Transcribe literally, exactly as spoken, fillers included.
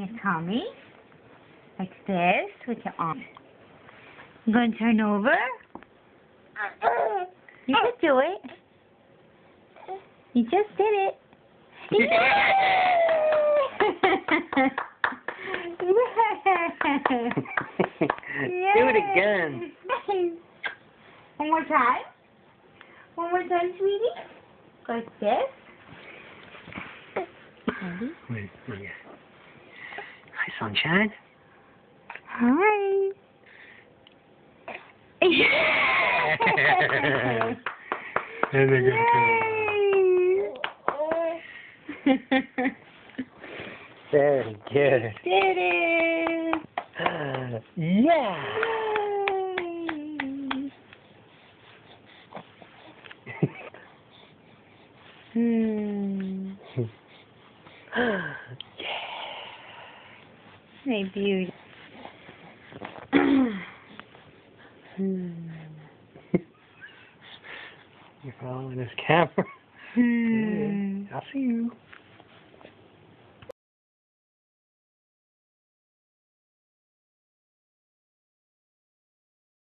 your tummy. Like this with your arm. You going to turn over? You could do it. You just did it. Do it again. One more time. One more time, sweetie. Like this. Ready? Wait, wait. Hi, sunshine. Hi. And they're gonna Very good. Did it. Yeah. Hmm. Hey, beauty. Hmm. You're following this camera. Hmm. I'll see you.